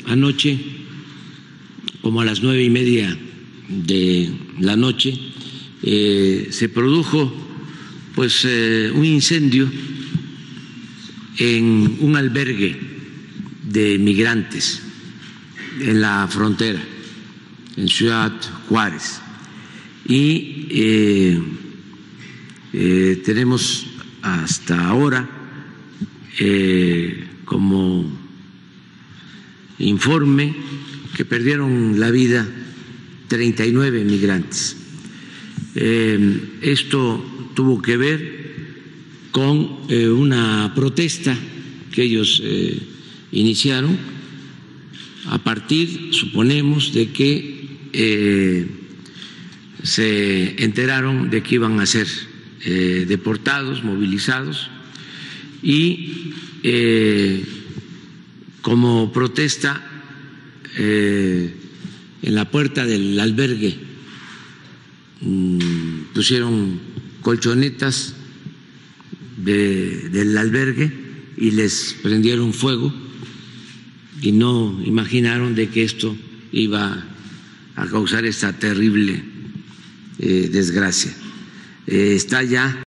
anoche, como a las 9:30 de la noche, se produjo pues un incendio en un albergue de migrantes en la frontera, en Ciudad Juárez, y tenemos hasta ahora como informe que perdieron la vida 39 migrantes. Esto tuvo que ver con una protesta que ellos iniciaron a partir, suponemos, de que se enteraron de que iban a ser deportados, movilizados, y como protesta en la puerta del albergue pusieron colchonetas del albergue y les prendieron fuego, y no imaginaron de que esto iba a causar esta terrible desgracia. Está ya